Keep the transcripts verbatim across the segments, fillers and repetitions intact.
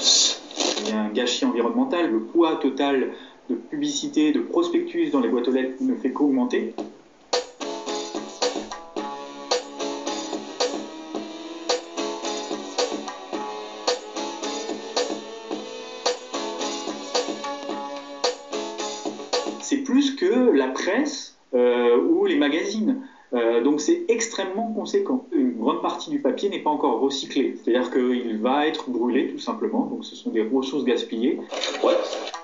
Il y a un gâchis environnemental, le poids total de publicité, de prospectus dans les boîtes aux lettres ne fait qu'augmenter. C'est plus que la presse euh, ou les magazines. Euh, donc c'est extrêmement conséquent. Une grande partie du papier n'est pas encore recyclé, c'est-à-dire qu'il va être brûlé tout simplement, donc ce sont des ressources gaspillées. Ouais.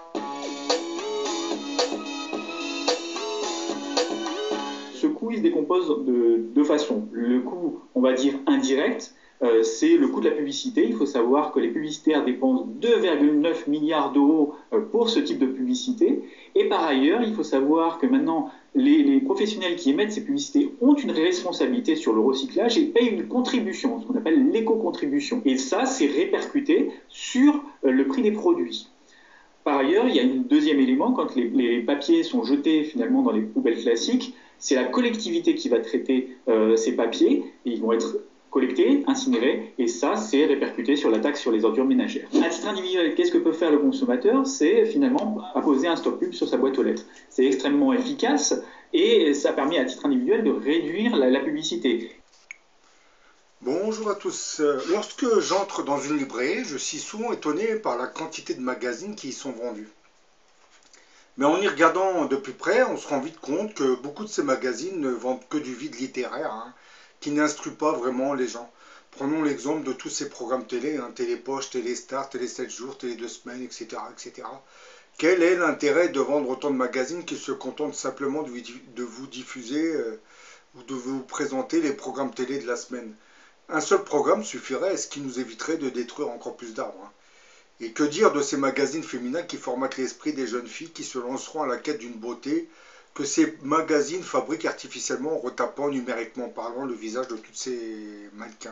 Ce coût il se décompose de deux façons. Le coût, on va dire indirect, euh, c'est le coût de la publicité. Il faut savoir que les publicitaires dépensent deux virgule neuf milliards d'euros euh, pour ce type de publicité. Et par ailleurs, il faut savoir que maintenant, les, les professionnels qui émettent ces publicités ont une responsabilité sur le recyclage et payent une contribution, ce qu'on appelle l'éco-contribution. Et ça, c'est répercuté sur euh, le prix des produits. Par ailleurs, il y a un deuxième élément, quand les, les papiers sont jetés finalement dans les poubelles classiques, c'est la collectivité qui va traiter euh, ces papiers, et ils vont être collectés, incinérés, et ça, c'est répercuté sur la taxe sur les ordures ménagères. À titre individuel, qu'est-ce que peut faire le consommateur? C'est finalement apposer un stop pub sur sa boîte aux lettres. C'est extrêmement efficace, et ça permet à titre individuel de réduire la, la publicité. Bonjour à tous. Lorsque j'entre dans une librairie, je suis souvent étonné par la quantité de magazines qui y sont vendus. Mais en y regardant de plus près, on se rend vite compte que beaucoup de ces magazines ne vendent que du vide littéraire, hein, qui n'instruit pas vraiment les gens. Prenons l'exemple de tous ces programmes télé, hein, Télépoche, Téléstar, Télé sept jours, Télé deux semaines, et cetera, et cetera. Quel est l'intérêt de vendre autant de magazines qui se contentent simplement de vous diffuser euh, ou de vous présenter les programmes télé de la semaine? Un seul programme suffirait, ce qui nous éviterait de détruire encore plus d'arbres. Et que dire de ces magazines féminins qui formatent l'esprit des jeunes filles qui se lanceront à la quête d'une beauté que ces magazines fabriquent artificiellement en retapant numériquement parlant le visage de tous ces mannequins.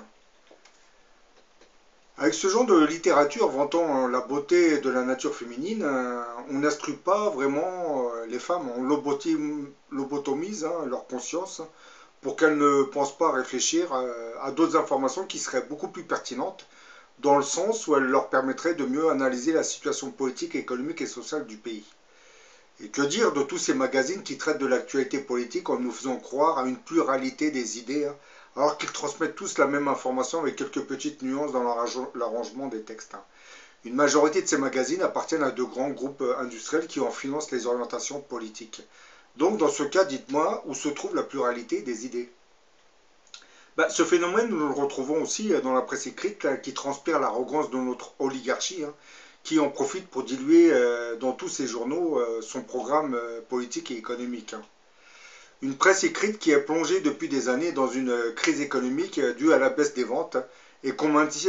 Avec ce genre de littérature vantant la beauté de la nature féminine, on n'instruit pas vraiment les femmes, on lobotomise leur conscience pour qu'elles ne pensent pas réfléchir à d'autres informations qui seraient beaucoup plus pertinentes, dans le sens où elles leur permettraient de mieux analyser la situation politique, économique et sociale du pays. Et que dire de tous ces magazines qui traitent de l'actualité politique en nous faisant croire à une pluralité des idées, alors qu'ils transmettent tous la même information avec quelques petites nuances dans l'arrangement des textes. Une majorité de ces magazines appartiennent à de grands groupes industriels qui en financent les orientations politiques. Donc dans ce cas, dites-moi où se trouve la pluralité des idées. Bah, ce phénomène, nous le retrouvons aussi dans la presse écrite, là, qui transpire l'arrogance de notre oligarchie, hein, qui en profite pour diluer euh, dans tous ses journaux euh, son programme euh, politique et économique. Hein. Une presse écrite qui est plongée depuis des années dans une euh, crise économique euh, due à la baisse des ventes et qu'on maintient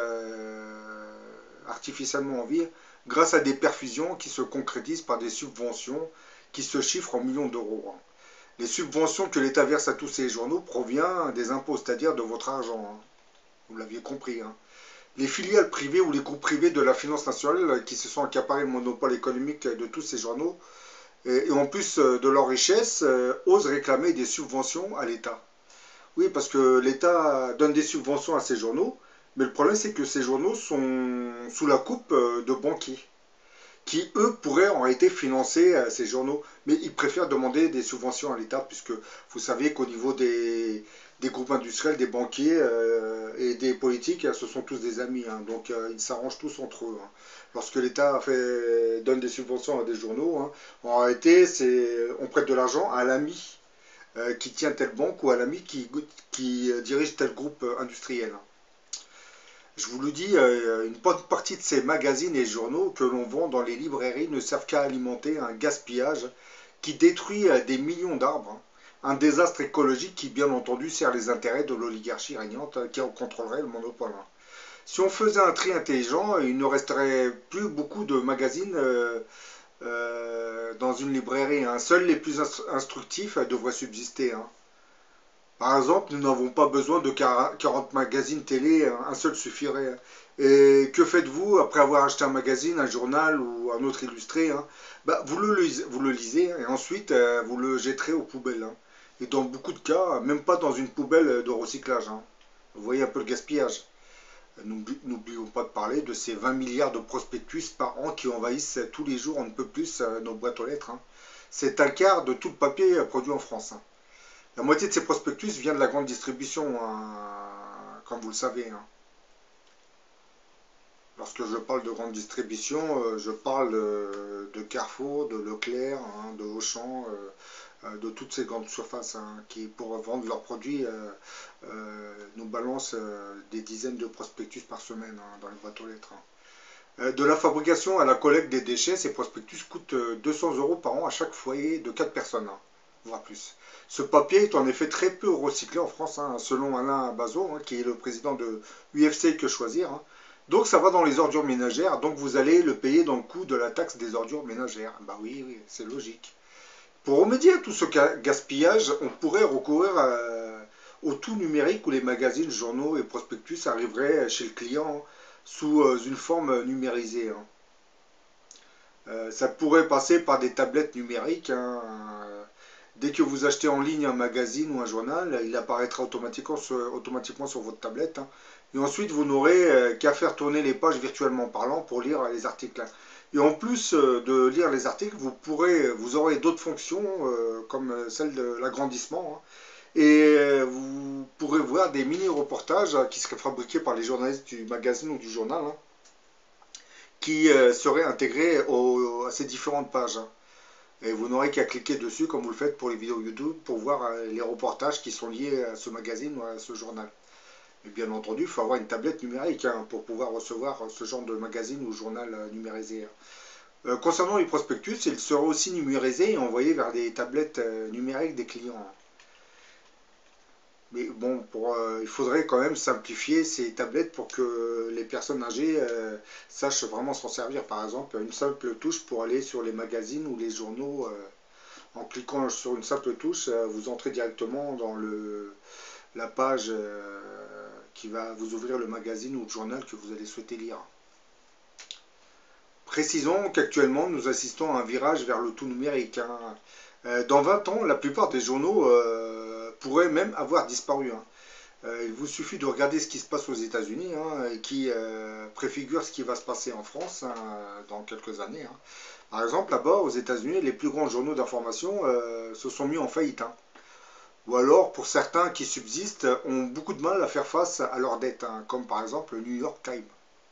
euh, artificiellement en vie grâce à des perfusions qui se concrétisent par des subventions qui se chiffrent en millions d'euros. Hein. Les subventions que l'État verse à tous ces journaux proviennent des impôts, c'est-à-dire de votre argent. Hein. Vous l'aviez compris. Hein. Les filiales privées ou les groupes privés de la finance nationale qui se sont accaparés le monopole économique de tous ces journaux, et en plus de leur richesse, osent réclamer des subventions à l'État. Oui, parce que l'État donne des subventions à ces journaux, mais le problème c'est que ces journaux sont sous la coupe de banquiers, qui, eux, pourraient en réalité financer euh, ces journaux. Mais ils préfèrent demander des subventions à l'État, puisque vous savez qu'au niveau des, des groupes industriels, des banquiers euh, et des politiques, ce sont tous des amis. Hein, donc euh, ils s'arrangent tous entre eux. Hein. Lorsque l'État donne des subventions à des journaux, hein, en réalité, on prête de l'argent à l'ami euh, qui tient telle banque ou à l'ami qui, qui dirige tel groupe industriel. Hein. Je vous le dis, une bonne partie de ces magazines et journaux que l'on vend dans les librairies ne servent qu'à alimenter un gaspillage qui détruit des millions d'arbres. Un désastre écologique qui, bien entendu, sert les intérêts de l'oligarchie régnante qui en contrôlerait le monopole. Si on faisait un tri intelligent, il ne resterait plus beaucoup de magazines euh, euh, dans une librairie. Hein. Seuls les plus instructifs devraient subsister. Hein. Par exemple, nous n'avons pas besoin de quarante magazines télé, un seul suffirait. Et que faites-vous après avoir acheté un magazine, un journal ou un autre illustré, hein, bah, vous, le lisez, vous le lisez et ensuite euh, vous le jetterez aux poubelles. Hein. Et dans beaucoup de cas, même pas dans une poubelle de recyclage. Hein. Vous voyez un peu le gaspillage. N'oublions pas de parler de ces vingt milliards de prospectus par an qui envahissent tous les jours, on ne peut plus, nos boîtes aux lettres. Hein. C'est un quart de tout le papier produit en France. Hein. La moitié de ces prospectus vient de la grande distribution, hein, comme vous le savez. Hein. Lorsque je parle de grande distribution, euh, je parle euh, de Carrefour, de Leclerc, hein, de Auchan, euh, euh, de toutes ces grandes surfaces hein, qui, pour vendre leurs produits, euh, euh, nous balancent euh, des dizaines de prospectus par semaine hein, dans les boîtes aux lettres. Hein. Euh, de la fabrication à la collecte des déchets, ces prospectus coûtent euh, deux cents euros par an à chaque foyer de quatre personnes, hein, voire plus. Ce papier est en effet très peu recyclé en France, hein, selon Alain Bazot, hein, qui est le président de U F C Que Choisir. Hein. Donc ça va dans les ordures ménagères, donc vous allez le payer dans le coût de la taxe des ordures ménagères. Bah oui, oui, c'est logique. Pour remédier à tout ce gaspillage, on pourrait recourir à, au tout numérique où les magazines, journaux et prospectus arriveraient chez le client sous une forme numérisée. Hein. Euh, ça pourrait passer par des tablettes numériques. Hein. Dès que vous achetez en ligne un magazine ou un journal, il apparaîtra automatiquement sur, automatiquement sur votre tablette. Hein. Et ensuite, vous n'aurez euh, qu'à faire tourner les pages virtuellement parlant pour lire les articles. Et en plus euh, de lire les articles, vous, pourrez, vous aurez d'autres fonctions, euh, comme celle de l'agrandissement. Hein. Et euh, vous pourrez voir des mini-reportages qui seraient fabriqués par les journalistes du magazine ou du journal, hein, qui euh, seraient intégrés au, à ces différentes pages. Hein. Et vous n'aurez qu'à cliquer dessus, comme vous le faites pour les vidéos YouTube, pour voir euh, les reportages qui sont liés à ce magazine ou à ce journal. Et bien entendu, il faut avoir une tablette numérique hein, pour pouvoir recevoir ce genre de magazine ou journal euh, numérisé. Euh, concernant les prospectus, ils seront aussi numérisés et envoyés vers des tablettes euh, numériques des clients. Mais bon, pour, euh, il faudrait quand même simplifier ces tablettes pour que les personnes âgées euh, sachent vraiment s'en servir. Par exemple, une simple touche pour aller sur les magazines ou les journaux. Euh, en cliquant sur une simple touche, euh, vous entrez directement dans le, la page euh, qui va vous ouvrir le magazine ou le journal que vous allez souhaiter lire. Précisons qu'actuellement, nous assistons à un virage vers le tout numérique. Hein. Euh, dans vingt ans, la plupart des journaux euh, pourraient même avoir disparu. Hein. Euh, il vous suffit de regarder ce qui se passe aux États-Unis hein, et qui euh, préfigure ce qui va se passer en France hein, dans quelques années. Hein. Par exemple, là-bas, aux États-Unis, les plus grands journaux d'information euh, se sont mis en faillite. Hein. Ou alors, pour certains qui subsistent, ont beaucoup de mal à faire face à leurs dettes, hein, comme par exemple le New York Times.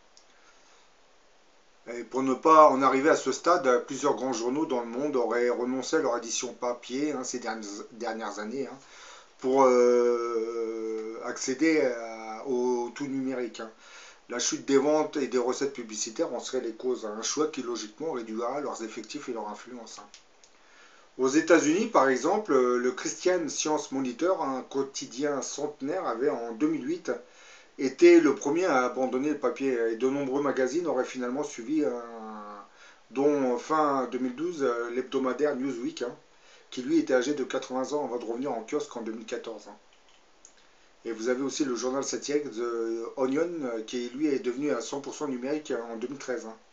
Et pour ne pas en arriver à ce stade, plusieurs grands journaux dans le monde auraient renoncé à leur édition papier hein, ces dernières, dernières années hein, pour euh, accéder à, au tout numérique. Hein. La chute des ventes et des recettes publicitaires en serait les causes. Hein, un choix qui logiquement réduira leurs effectifs et leur influence. Hein. Aux États-Unis, par exemple, le Christian Science Monitor, un quotidien centenaire, avait en deux mille huit était le premier à abandonner le papier. Et de nombreux magazines auraient finalement suivi, un, dont fin deux mille douze l'hebdomadaire Newsweek, hein, qui lui était âgé de quatre-vingts ans avant de revenir en kiosque en deux mille quatorze. Hein. Et vous avez aussi le journal satirique The Onion, qui lui est devenu à cent pour cent numérique en deux mille treize. Hein.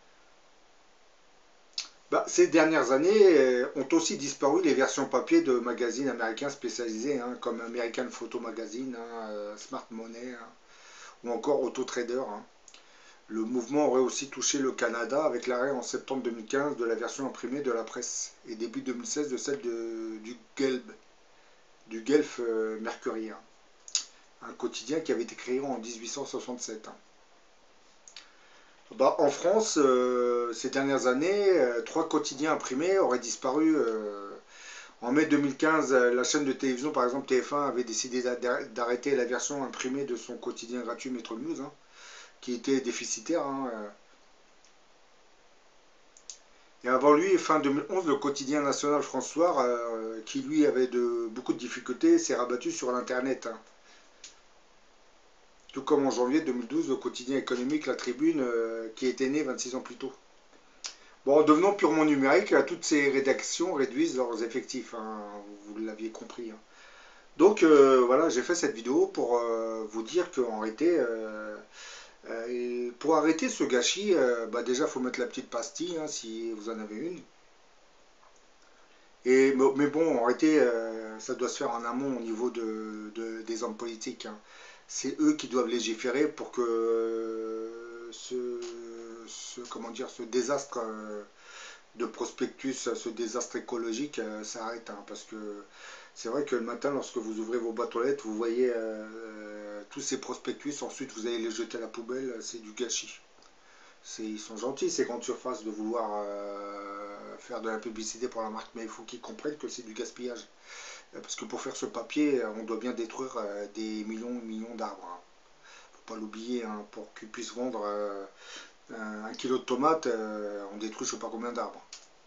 Bah, ces dernières années ont aussi disparu les versions papier de magazines américains spécialisés, hein, comme American Photo Magazine, hein, Smart Money, hein, ou encore Auto Trader. Hein. Le mouvement aurait aussi touché le Canada avec l'arrêt en septembre deux mille quinze de la version imprimée de la presse et début deux mille seize de celle de, du Gelb, du Guelph euh, Mercury, hein, un quotidien qui avait été créé en mille huit cent soixante-sept. Hein. Bah, en France, euh, ces dernières années, euh, trois quotidiens imprimés auraient disparu. Euh, en mai deux mille quinze, la chaîne de télévision, par exemple T F un, avait décidé d'arrêter la version imprimée de son quotidien gratuit Metro News, hein, qui était déficitaire. Hein. Et avant lui, fin deux mille onze, le quotidien national François, euh, qui lui avait de, beaucoup de difficultés, s'est rabattu sur l'Internet. Hein. Tout comme en janvier deux mille douze, le quotidien économique La Tribune, euh, qui était né vingt-six ans plus tôt. Bon, en devenant purement numérique, toutes ces rédactions réduisent leurs effectifs, hein, vous l'aviez compris. Hein. Donc euh, voilà, j'ai fait cette vidéo pour euh, vous dire qu'en réalité, euh, euh, pour arrêter ce gâchis, euh, bah déjà il faut mettre la petite pastille, hein, si vous en avez une. Et, mais bon, en réalité, euh, ça doit se faire en amont au niveau de, de, des hommes politiques. Hein. c'est eux qui doivent légiférer pour que euh, ce, ce, comment dire, ce désastre euh, de prospectus, ce désastre écologique euh, s'arrête. Hein, parce que c'est vrai que le matin, lorsque vous ouvrez vos boîtes aux lettres, vous voyez euh, tous ces prospectus, ensuite vous allez les jeter à la poubelle, c'est du gâchis. Ils sont gentils, ces grandes surfaces, de vouloir euh, faire de la publicité pour la marque, mais il faut qu'ils comprennent que c'est du gaspillage. Parce que pour faire ce papier, on doit bien détruire euh, des millions et millions d'arbres. Hein. Faut pas l'oublier, hein, pour qu'ils puissent vendre euh, un kilo de tomates, euh, on détruit je sais pas combien d'arbres.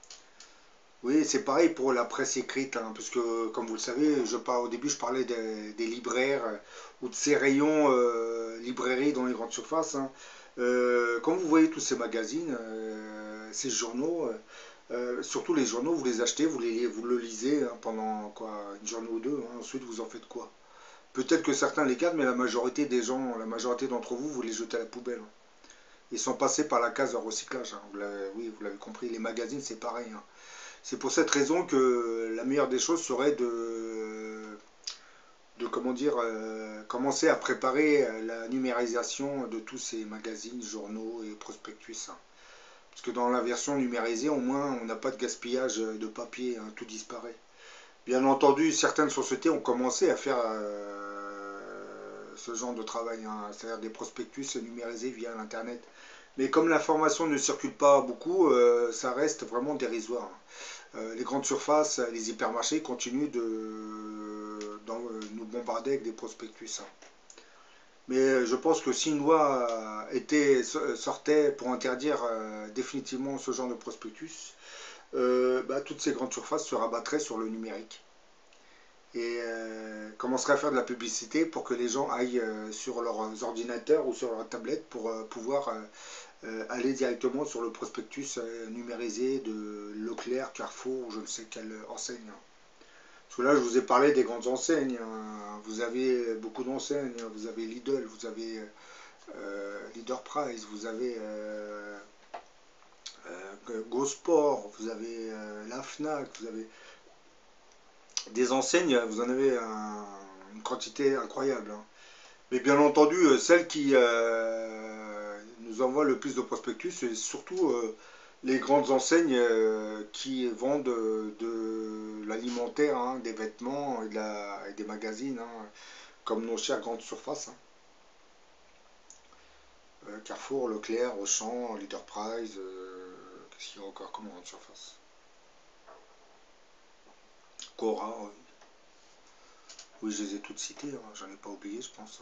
Oui, c'est pareil pour la presse écrite, hein, parce que comme vous le savez, je parle, au début je parlais des, des libraires euh, ou de ces rayons euh, librairies dans les grandes surfaces. Hein. Euh, quand vous voyez tous ces magazines, euh, ces journaux, euh, surtout les journaux, vous les achetez, vous, les, vous le lisez hein, pendant quoi, une journée ou deux, hein, ensuite vous en faites quoi? Peut-être que certains les gardent, mais la majorité des gens, la majorité d'entre vous, vous les jetez à la poubelle. Hein. Ils sont passés par la case de recyclage. Hein. Vous oui, vous l'avez compris, les magazines c'est pareil. Hein. C'est pour cette raison que la meilleure des choses serait de, de comment dire, euh, commencer à préparer la numérisation de tous ces magazines, journaux et prospectus. Hein. Parce que dans la version numérisée, au moins, on n'a pas de gaspillage de papier, hein, tout disparaît. Bien entendu, certaines sociétés ont commencé à faire euh, ce genre de travail, hein, c'est-à-dire des prospectus numérisés via l'Internet. Mais comme l'information ne circule pas beaucoup, euh, ça reste vraiment dérisoire. Euh, les grandes surfaces, les hypermarchés continuent de, de nous bombarder avec des prospectus. Hein. Mais je pense que si une loi était, sortait pour interdire euh, définitivement ce genre de prospectus, euh, bah, toutes ces grandes surfaces se rabattraient sur le numérique. Et euh, commenceraient à faire de la publicité pour que les gens aillent euh, sur leurs ordinateurs ou sur leur tablette pour euh, pouvoir euh, euh, aller directement sur le prospectus euh, numérisé de Leclerc, Carrefour, ou je ne sais quelle enseigne. Parce que là, je vous ai parlé des grandes enseignes. Hein. Vous avez beaucoup d'enseignes. Vous avez Lidl, vous avez euh, Leader Price, vous avez euh, euh, Go Sport, vous avez euh, la Fnac, vous avez des enseignes, vous en avez un, une quantité incroyable. Hein. Mais bien entendu, celles qui euh, nous envoient le plus de prospectus, c'est surtout euh, les grandes enseignes euh, qui vendent de, de l'alimentaire, hein, des vêtements et, de la, et des magazines, hein, comme nos chères grandes surfaces. Hein. Euh, Carrefour, Leclerc, Auchan, Leader Price, euh, qu'est-ce qu'il y a encore comme grande surface? Cora, oui. Oui, je les ai toutes citées, hein, j'en ai pas oublié, je pense.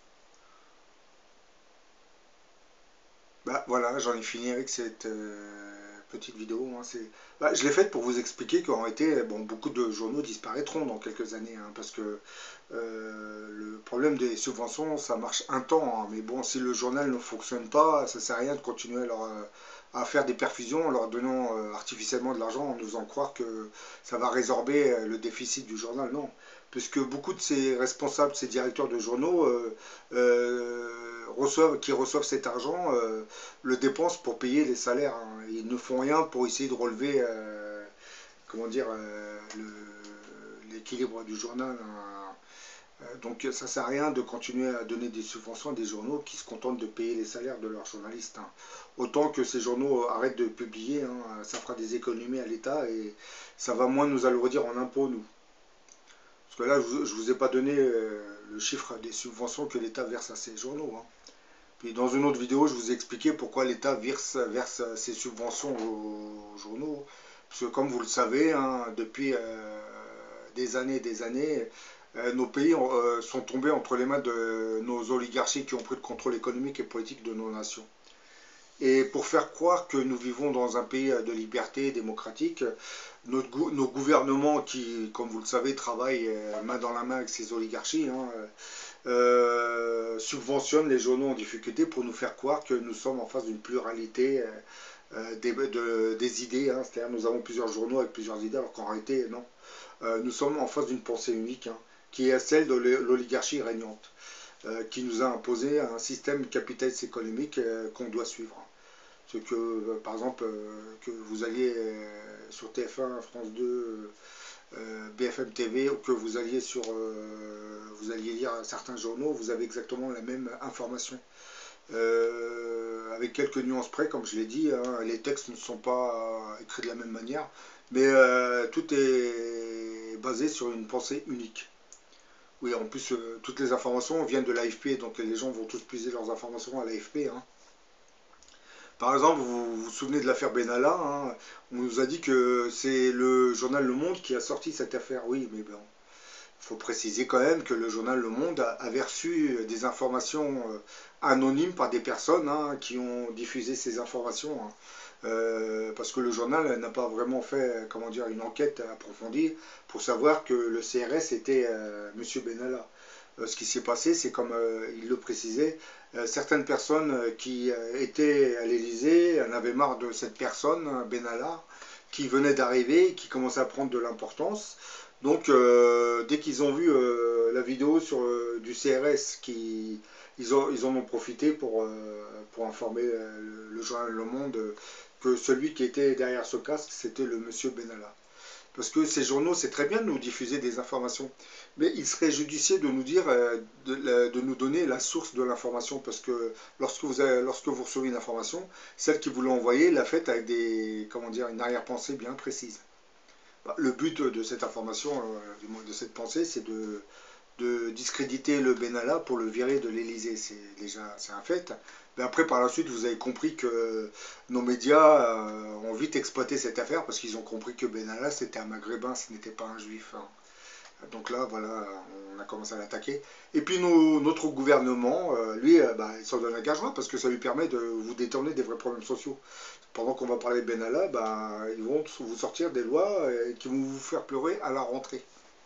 Bah voilà, j'en ai fini avec cette euh, petite vidéo. Hein, bah, je l'ai faite pour vous expliquer qu'en réalité, bon, beaucoup de journaux disparaîtront dans quelques années. Hein, parce que euh, le problème des subventions, ça marche un temps. Hein, mais bon, si le journal ne fonctionne pas, ça ne sert à rien de continuer à, leur, à faire des perfusions en leur donnant euh, artificiellement de l'argent en nous faisant croire que ça va résorber le déficit du journal. Non. Puisque beaucoup de ces responsables, ces directeurs de journaux, euh, euh, reçoivent, qui reçoivent cet argent, euh, le dépensent pour payer les salaires. Hein. Ils ne font rien pour essayer de relever, euh, comment dire, euh, l'équilibre du journal. Hein. Donc ça ne sert à rien de continuer à donner des subventions à des journaux qui se contentent de payer les salaires de leurs journalistes. Hein. Autant que ces journaux arrêtent de publier, hein, ça fera des économies à l'État et ça va moins nous alourdir en impôts, nous. Parce que là, je ne vous ai pas donné euh, le chiffre des subventions que l'État verse à ces journaux. Hein. Puis dans une autre vidéo, je vous ai expliqué pourquoi l'État verse, verse ses subventions aux, aux journaux. Parce que comme vous le savez, hein, depuis euh, des années et des années, euh, nos pays ont, euh, sont tombés entre les mains de nos oligarchies qui ont pris le contrôle économique et politique de nos nations. Et pour faire croire que nous vivons dans un pays de liberté démocratique, notre, nos gouvernements qui, comme vous le savez, travaillent main dans la main avec ces oligarchies, hein, euh, subventionnent les journaux en difficulté pour nous faire croire que nous sommes en face d'une pluralité euh, des, de, des idées. Hein, c'est-à-dire nous avons plusieurs journaux avec plusieurs idées, alors qu'en réalité, non. Euh, nous sommes en face d'une pensée unique, hein, qui est celle de l'oligarchie régnante, euh, qui nous a imposé un système capitaliste économique euh, qu'on doit suivre. C'est que, par exemple, que vous alliez sur T F un, France deux, euh, B F M T V ou que vous alliez sur, euh, vous alliez lire certains journaux, vous avez exactement la même information. Euh, avec quelques nuances près, comme je l'ai dit, hein, les textes ne sont pas écrits de la même manière, mais euh, tout est basé sur une pensée unique. Oui, en plus, euh, toutes les informations viennent de l'A F P, donc les gens vont tous puiser leurs informations à l'A F P. Hein. Par exemple, vous vous souvenez de l'affaire Benalla, hein, on nous a dit que c'est le journal Le Monde qui a sorti cette affaire. Oui, mais bon, il faut préciser quand même que le journal Le Monde avait reçu des informations anonymes par des personnes hein, qui ont diffusé ces informations. Hein. Euh, parce que le journal n'a pas vraiment fait comment dire, une enquête approfondie pour savoir que le C R S était euh, M. Benalla. Euh, ce qui s'est passé, c'est comme euh, il le précisait, euh, certaines personnes qui euh, étaient à l'Élysée en avaient marre de cette personne, Benalla, qui venait d'arriver, qui commençait à prendre de l'importance. Donc, euh, dès qu'ils ont vu euh, la vidéo sur, euh, du C R S, qui, ils, ont, ils en ont profité pour, euh, pour informer euh, le, le journal Le Monde euh, que celui qui était derrière ce casque, c'était le monsieur Benalla. Parce que ces journaux, c'est très bien de nous diffuser des informations, mais il serait judicieux de nous dire, euh, de, de nous donner la source de l'information, parce que lorsque vous, avez, lorsque vous recevez une information, celle qui vous l'a envoyée l'a faite avec des, comment dire, une arrière-pensée bien précise. Le but de cette information, euh, de cette pensée, c'est de, de discréditer le Benalla pour le virer de l'Élysée. C'est déjà c'est un fait. Mais après, par la suite, vous avez compris que nos médias euh, ont vite exploité cette affaire parce qu'ils ont compris que Benalla, c'était un maghrébin, ce n'était pas un juif. Hein. Donc là, voilà, on a commencé à l'attaquer. Et puis nos, notre gouvernement, euh, lui, euh, bah, il s'en donne un gageois parce que ça lui permet de vous détourner des vrais problèmes sociaux. Pendant qu'on va parler de Benalla, bah, ils vont vous sortir des lois euh, qui vont vous faire pleurer à la rentrée.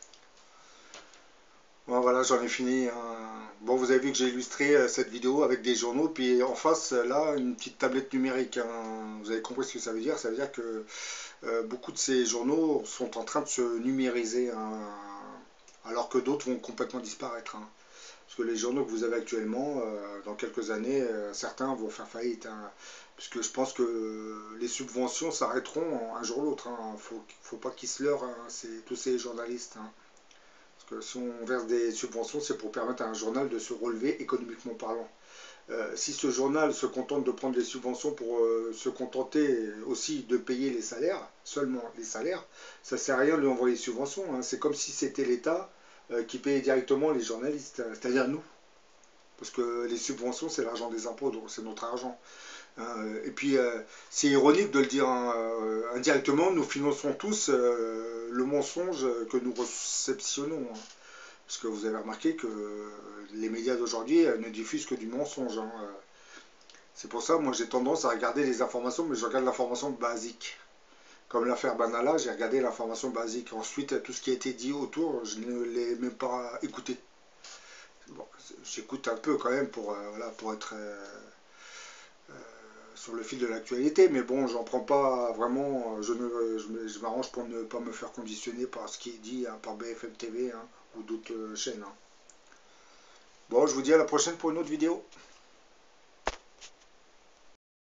Bon, voilà, j'en ai fini. Hein. Bon, vous avez vu que j'ai illustré euh, cette vidéo avec des journaux, puis en face, là, une petite tablette numérique. Hein. Vous avez compris ce que ça veut dire? Ça veut dire que euh, beaucoup de ces journaux sont en train de se numériser, hein, alors que d'autres vont complètement disparaître. Hein. Parce que les journaux que vous avez actuellement, euh, dans quelques années, euh, certains vont faire faillite. Hein. Puisque je pense que les subventions s'arrêteront un jour ou l'autre. Il hein. ne faut, faut pas qu'ils se leurrent, hein, tous ces journalistes. Hein. Parce que si on verse des subventions, c'est pour permettre à un journal de se relever économiquement parlant. Euh, si ce journal se contente de prendre des subventions pour euh, se contenter aussi de payer les salaires, seulement les salaires, ça ne sert à rien de lui envoyer des subventions. Hein. C'est comme si c'était l'État euh, qui payait directement les journalistes, c'est-à-dire nous. Parce que les subventions, c'est l'argent des impôts, donc c'est notre argent. Hein. Et puis, euh, c'est ironique de le dire hein, euh, indirectement, nous finançons tous euh, le mensonge que nous réceptionnons. Hein. Parce que vous avez remarqué que les médias d'aujourd'hui ne diffusent que du mensonge. Hein. C'est pour ça, moi j'ai tendance à regarder les informations, mais je regarde l'information basique. Comme l'affaire Benalla, j'ai regardé l'information basique. Ensuite, tout ce qui a été dit autour, je ne l'ai même pas écouté. Bon, j'écoute un peu quand même pour, euh, voilà, pour être euh, euh, sur le fil de l'actualité, mais bon, j'en prends pas vraiment, je, ne, je, je m'arrange pour ne pas me faire conditionner par ce qui est dit hein, par B F M T V hein, ou d'autres euh, chaînes. Hein. Bon, je vous dis à la prochaine pour une autre vidéo.